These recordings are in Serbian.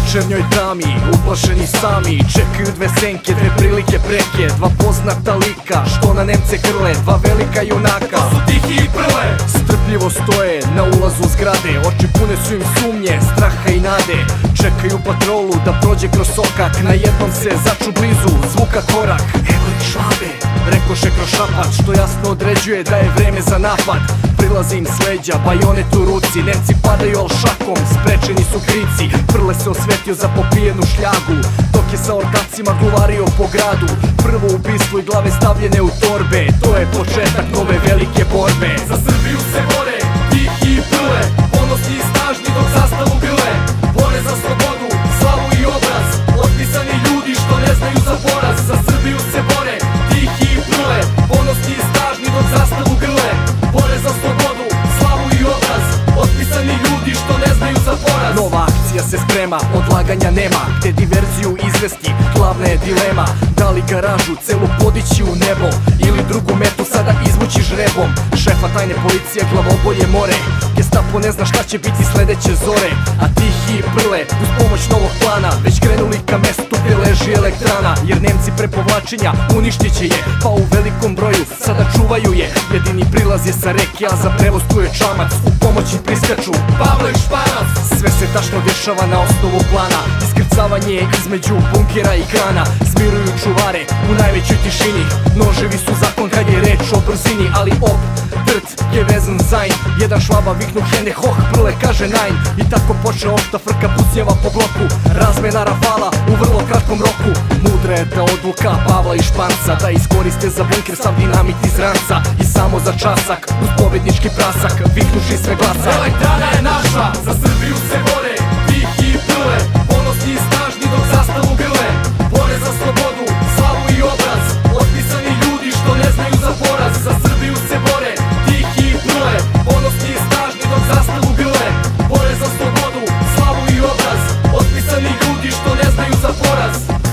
večernjoj tami, uplašeni sami, čekaju dve senke, dve prilike preke, dva poznata lika, što na Nemce krle, dva velika junaka. To su Tihi i Prle. Strpljivo stoje na ulazu zgrade, oči pune su im sumnje, straha i nade. Čekaju patrolu da prođe kroz sokak, na jednom se začu blizu, zvuka korak. Evo ih Švabe, rekoše kroz šapat, što jasno određuje da je vreme za napad. Prilaze im s leđa, bajonet u ruci, Nemci padaju al šakom, sprečeni su krici. Prle se osvetio za popijenu šljagu, dok je sa ortacima gluvario po gradu. Prvo ubistvo i glave stavljene u torbe, to je početak nove velike borbe. Za Srbiju se bore Tihi i Prle, ponosni i snažni dok zastavu grle. Bore za slobodu, slavu i obraz, otpisani ljudi što ne znaju za poraz. Za Srbiju se bore Tihi i Prle, ponosni i snažni dok zastavu grle. Bore za slobodu, slavu i obraz, otpisani ljudi što ne znaju za poraz. Nova akcija se sprema, odlaganja nema, gde diverziju izvesti, glavna je dilema. Da li garažu celu podići u nebo, ili drugu metu sada izvući žrebom. Šefa tajne policije glavobolje more, Gestapo ne zna šta će biti sledeće zore. A Tihi i Prle uz pomoć novog plana već krenuli ka mestu gde leži elektrana. Jer Nemci pre povlačenja uništit će je, pa u velikom broju sada čuvaju je. Jedini prilaz je sa reke, a za prevoz tu je čamac, u pomoć im priskaču Pavle i Španac. Sve se tačno dešava na osnovu plana, iskrcavanje je između bunkera i krana. Smiruju čuvare u najvećoj tišini, noževi su zakon kad je reč o brzini. Ali op, trt je vezan zain, jedan Švaba viknu Hene hoh, Prle kaže najn. I tako počne opšta frka pucnjeva po bloku, razmena rafala u vrlo kratkom roku. Mudra je ta odluka Pavla i Španca, da iskoriste za bunker sav dinamit iz ranca. I samo za časak, uz pobednički prasak, viknuši sve glasa: Elektrana je naša, za Srbiju se bore Tihi i Prle, ponosni i snažni dok zastavu grle. Bore za slobodu, slavu i obraz, otpisani ljudi što ne znaju za poraz. Za Srbiju se bore Tihi i Prle, ponosni i snažni dok zastavu grle. Bore za slobodu, slavu i obraz, otpisani ljudi što ne znaju za poraz.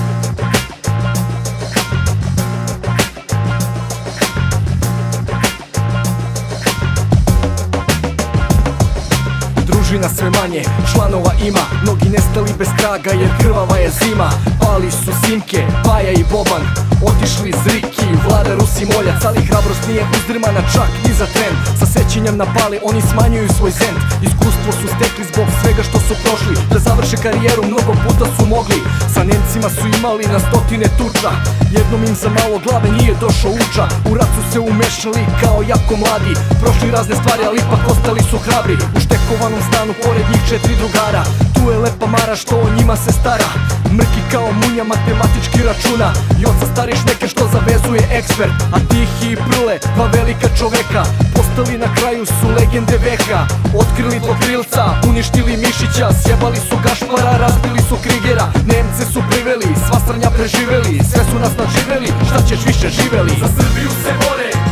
Družina sve manje, članova ima, mnogi nestali bez traga jer krvava je zima. Pali su Simke, Paja i Boban, otišli Zriki, Vlada, Rus i Moljac. Ali hrabrost nije uzdrmana čak ni za tren, sa sećenjem na pali oni smanjuju svoj zend. Iskustvo su stekli zbog svega što su prošli, da završe karijeru mnogo puta su mogli. Sa Nemcima su imali na stotine tuča, jednom im za malo glave nije došao uča. U rat su se umešali kao jako mladi, prošli razne stvari ali ipak ostali su hrabri. U štekovanom stanu pored njih 4 drugara, tu je lepa Mara što o njima se stara. Mrki kao munja matematički računa, i oca stariš neke što zavezuje ekspert. A Tihi i Prle, dva velika čoveka, postali na kraju su legende veka. Otkrili Dvokrilca, uništili Mišića, sjebali su Gašpara, razbili su Krigera. Nemce su priveli, sva srnja preživeli, sve su nas nadživeli, šta ćeš više živeli. Za Srbiju se bore